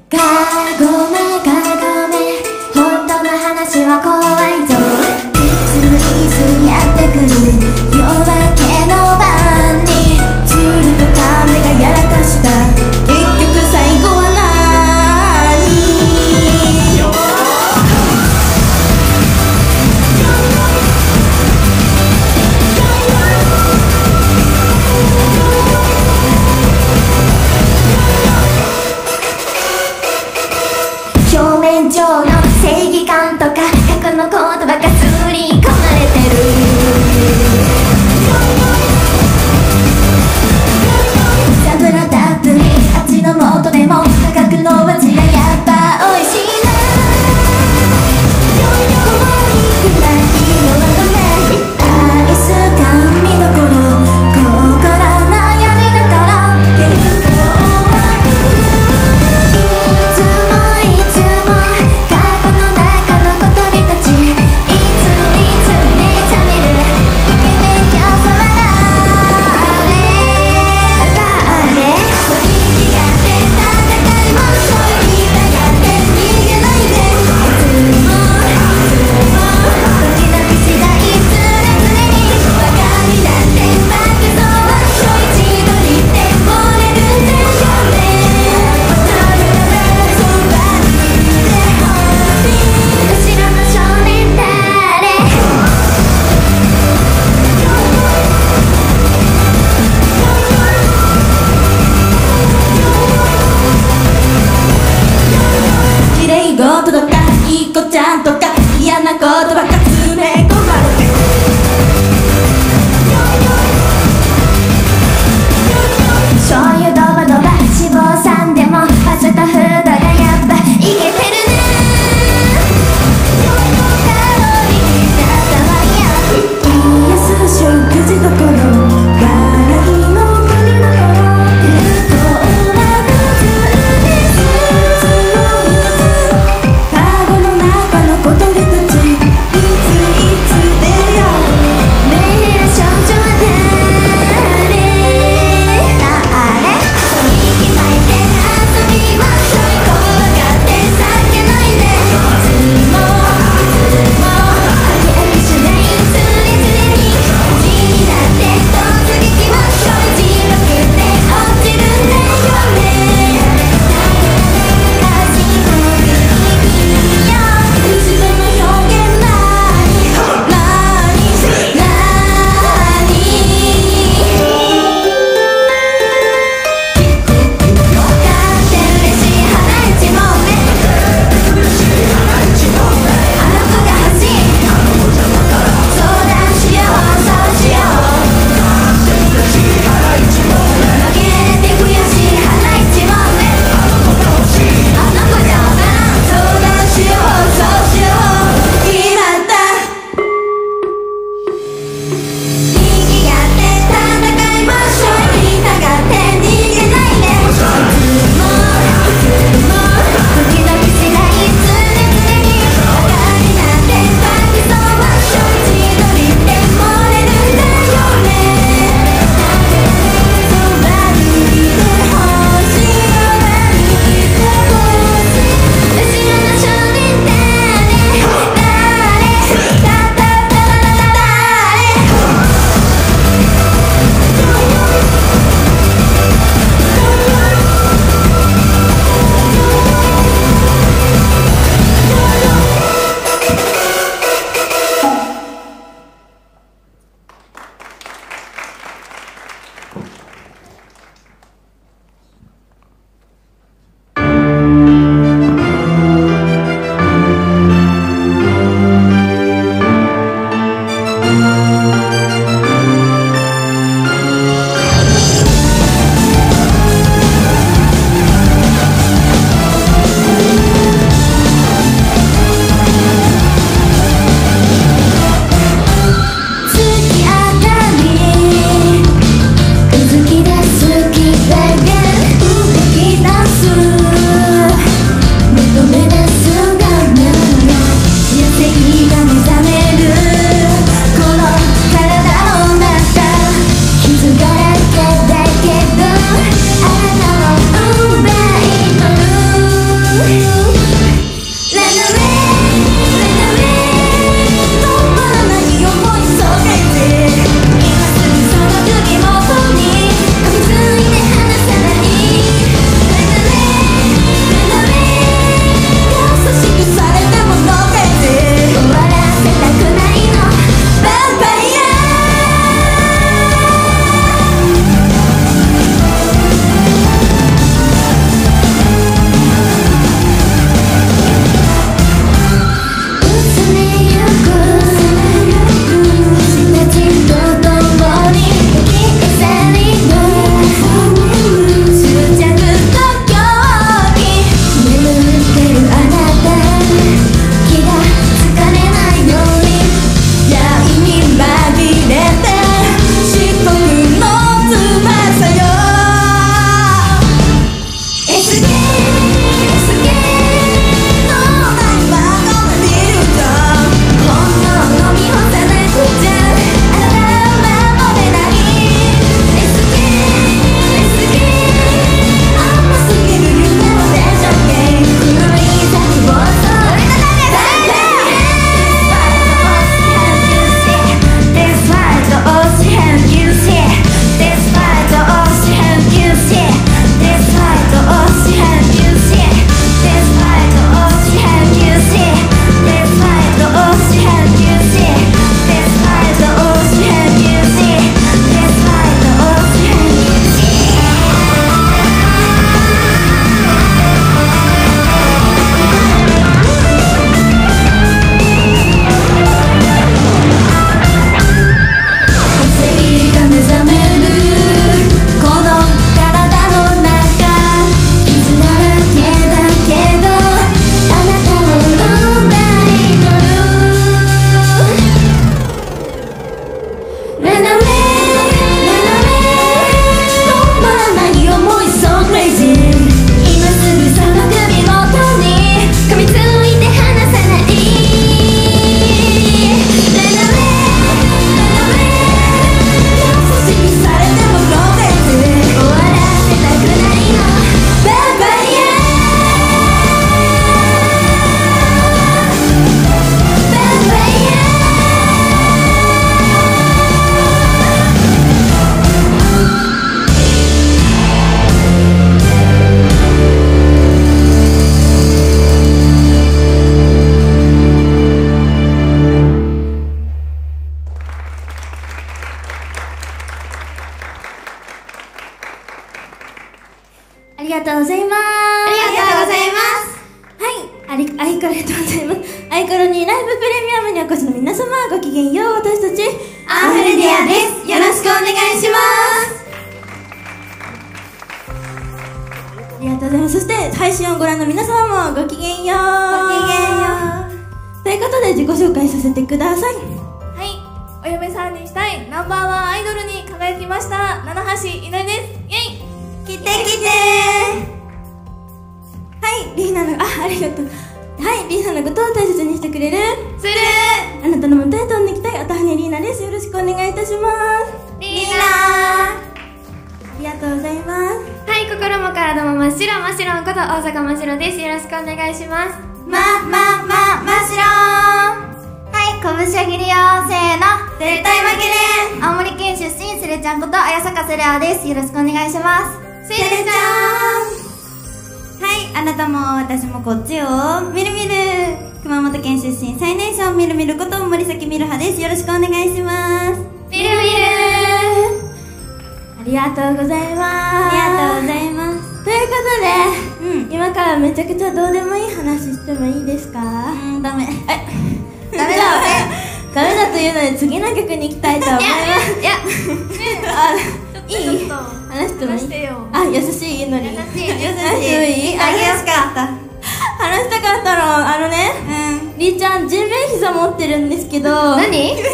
カゴメ本当の話は怖いぞ。いつもいつにやってくる夜明けの晩にずると雨がやらかした。結局最後は何？表面上の正義感とか過去のことばかすり込まれてる。 アイコロありがとうございます。アイコロにライブプレミアムにお越しの皆様、ごきげんよう。私たちアンフレディアです。よろしくお願いします。 ありがとうございます。そして配信をご覧の皆様もごきげんよう。 ごきげんよう。ということで自己紹介させてください。 はい、お嫁さんにしたいナンバーワンアイドルに輝きました七橋いのりです。イェイ。 来て来てはい、リーナの、ありがとう。はい、リーナのことを大切にしてくれるするあなたの元へ飛んでいきたい音羽リーナです。よろしくお願いいたします。 リーありがとうございます。 ナ。はい、心も体も真っ白、真っ白のこと大阪真っ白です。よろしくお願いします。 真っ白はい、拳を握るよせーの絶対負けねえ青森県出身、セレちゃんこと綾坂セレアです。よろしくお願いします。 セレちゃん。 はい、あなたも私もこっちをみるみる熊本県出身、最年少みるみること森崎みるはです。よろしくお願いします。 みるみる。 ありがとうございます。 ありがとうございます。 ということで、今からめちゃくちゃどうでもいい話してもいいですか？ ダメ。 ダメだというので次の曲に行きたいと思います。 いや、 いい？話してもいい？ してよ。 あ、優しいのに。 優しい。 話してもいい？ あげやすかった。 話したかったの、りーちゃん、人面膝持ってるんですけど。 何？ 人面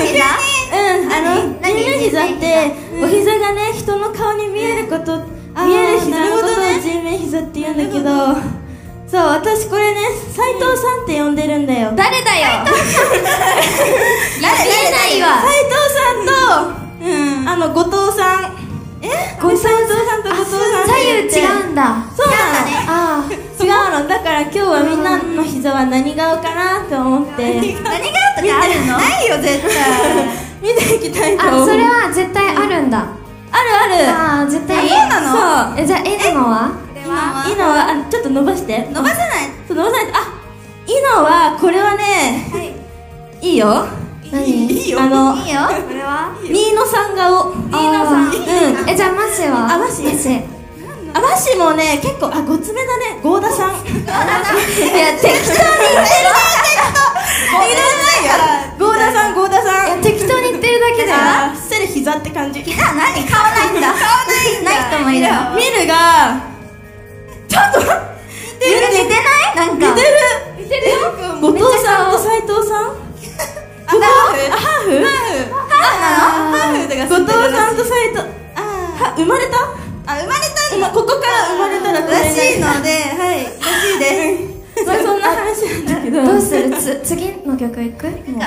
膝って、お膝がね、人の顔に見えること、見える膝のことを人面膝って言うんだけど、そう、私これね、斉藤さんって呼んでるんだよ。 誰だよ。 誰ないわ。 斉藤さんと、後藤さん。斉藤さんと後藤さん。 左右違うんだ。 そうなの。 ああ。 違うの。だから今日はみんなの膝は何顔かなと思って。 何がとかあるの？ないよ絶対。 見ていきたいと思う。 あ、それは絶対あるんだ。 あるある。 ああ、絶対。 そうなの？ そう。 じゃあ、いのは？ いのは、ちょっと伸ばして。 伸ばせない。 そう、伸ばさないと。いのは、これはね、いいよ。 何？ いいよ。 いいよ。 これは？ ニーノさん顔。 ニーノさん。じゃあ、マッシーは？ マッシーもね、結構、ごつめだね。ゴーダさん。いや、適当に言ってる。ゴーダさん。 いや、適当に言ってるだけだよ。 セレ膝って感じ。 何？顔ないんだ。顔ない人もいる。 ミルが、ちょっと似てない？なんか。似てるよ。後藤さんと斉藤さん？ハーフだから後藤さんと斉藤。生まれた？生まれた。ここから生まれたららしいので、はい、らしいです。 そんな話なんだけど。 どうする？次の曲いく？もう。 もうちょっ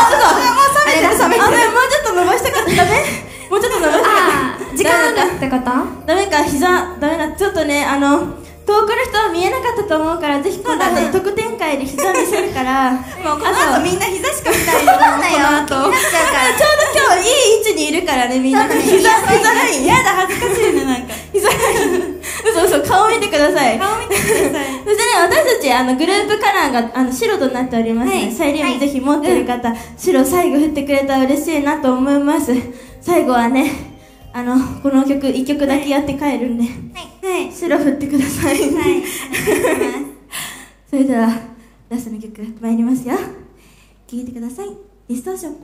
と伸ばしたかった。ダメ？もうちょっと伸ばしたかった。 時間あるってこと？ ダメか、膝、ダメだ。ちょっとね、遠くの人は見えなかったと思うから、ぜひこの後特典会で膝見せるから。もうこの後みんな膝しか見ないよ。 そうだよ。 ちょうど今日いい位置にいるからね、みんな。膝ライン。やだ、恥ずかしいね、なんか。膝ライン。嘘、顔見てください。顔見てください。そしてね、私たち、グループカラーが、白となっておりますので、サイリウムぜひ持ってる方、白最後振ってくれたら嬉しいなと思います。最後はね、この曲、1曲だけやって帰るんで、白振ってください。はい、お願いします。それでは、ラストの曲、参りますよ。聴いてください。ディストーション。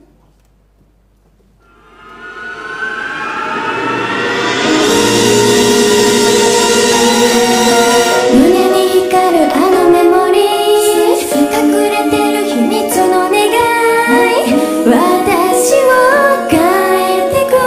胸に光るあのメモリー、隠れてる秘密の願い、私を変えてく。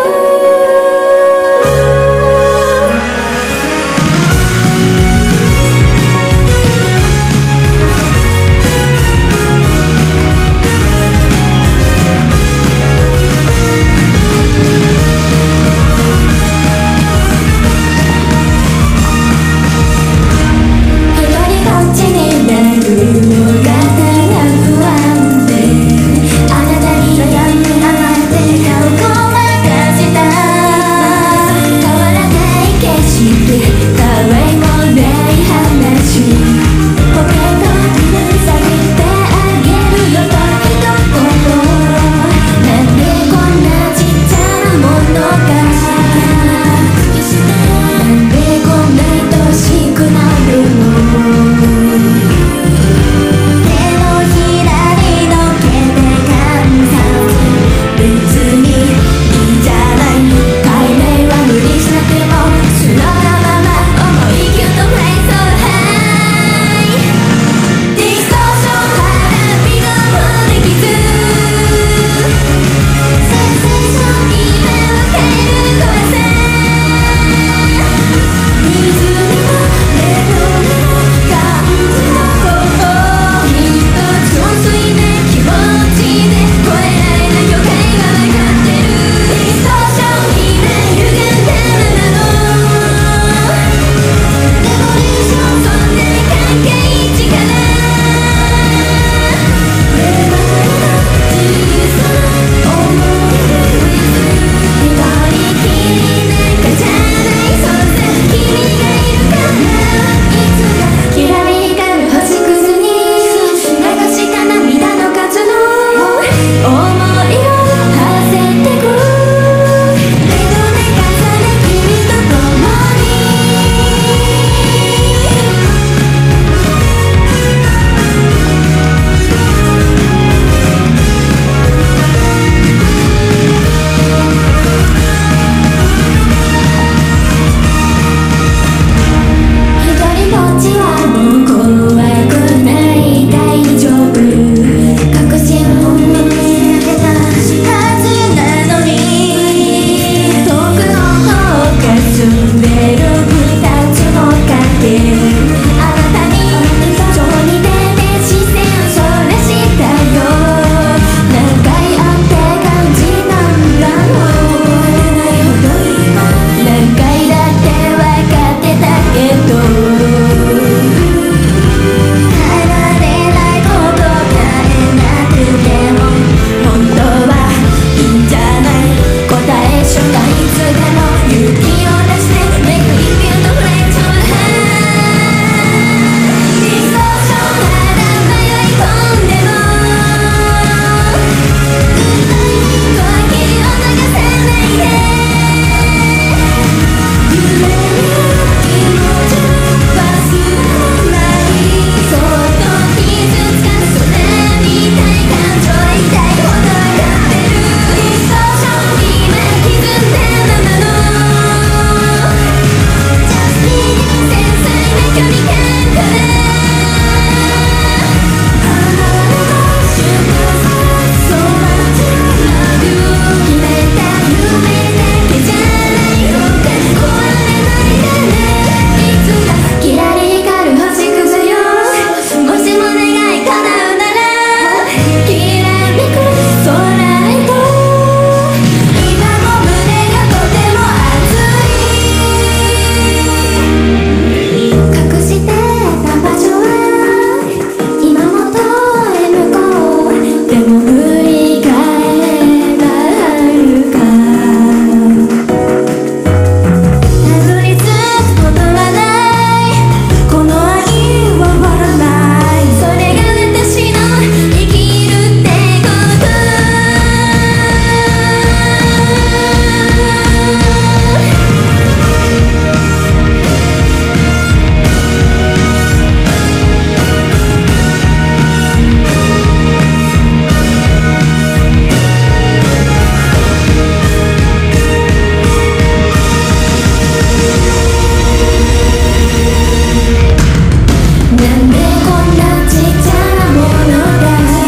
なんでこんなちっちゃなものが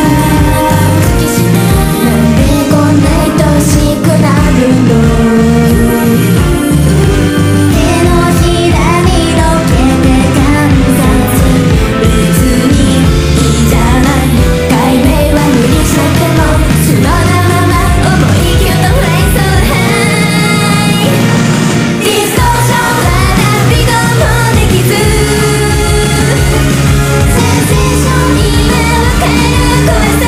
なんでこんな愛しくなるの手のひらにのけて観察別にいいじゃない解明は無理しなくても素のまま思いキュッとフライソーハイディストーションはダビゴもできずセンセーションに目を変える怖さ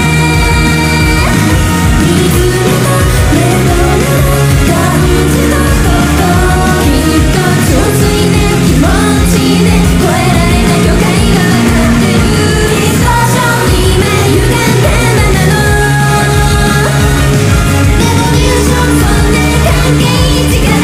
水のレトロな感じのこときっと純粋な気持ちで越えられない境界が分かってるディストーション今歪んだままのレボリューションそんな関係値から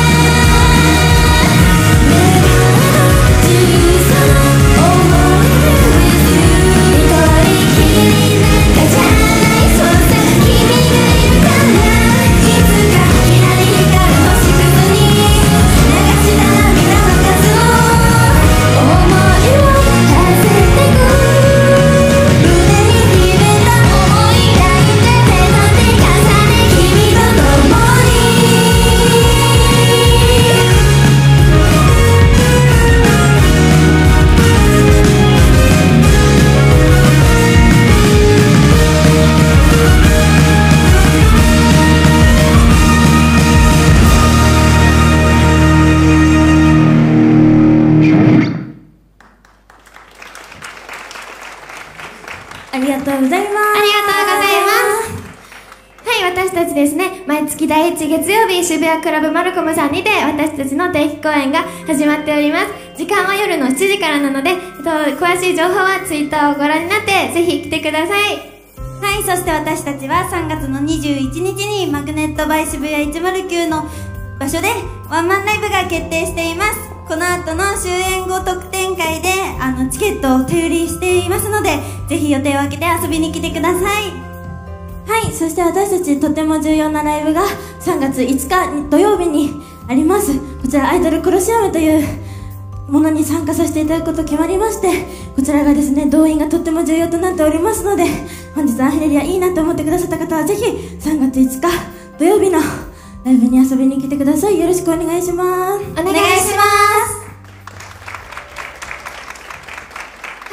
目の小さな思い出 with you 一人きりなんかじゃないそうさ君がいるからいつかキラリ光る星屑に流した涙の数を思いを馳せてく胸に秘めた想い抱いて手と手重ね君と共にありがとうございます。 ありがとうございます。はい、私たちですね、毎月第1月曜日、渋谷クラブマルコムさんにて、私たちの定期公演が始まっております。時間は夜の7時からなので、詳しい情報はツイッターをご覧になって、ぜひ来てください。 はい、そして私たちは3月の21日にマグネットバイ渋谷109の場所でワンマンライブが決定しています。この後の終演後特典会でチケットを手売りしていますので、ぜひ予定を空けて遊びに来てください。はい、そして私たちとても重要なライブが3月5日土曜日にあります。こちらアイドルコロシアムというものに参加させていただくこと決まりまして、こちらがですね、動員がとっても重要となっておりますので、本日アンヘレリアいいなと思ってくださった方はぜひ3月5日土曜日のライブに遊びに来てください。よろしくお願いします。 お願いします。はい、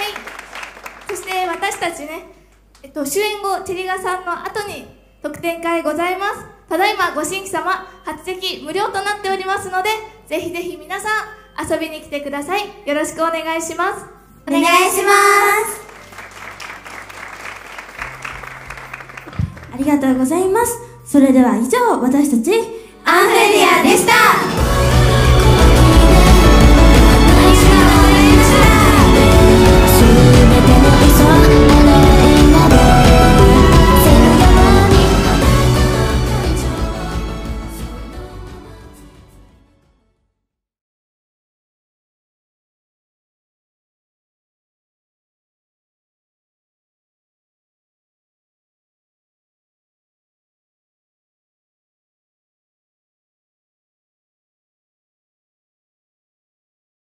そして私たちね、終演後チェリガさんの後に特典会ございます。ただいまご新規様初席無料となっておりますので、ぜひぜひ皆さん遊びに来てください。よろしくお願いします。 お願いします。 ありがとうございます。それでは以上、私たちアンフェリアでした。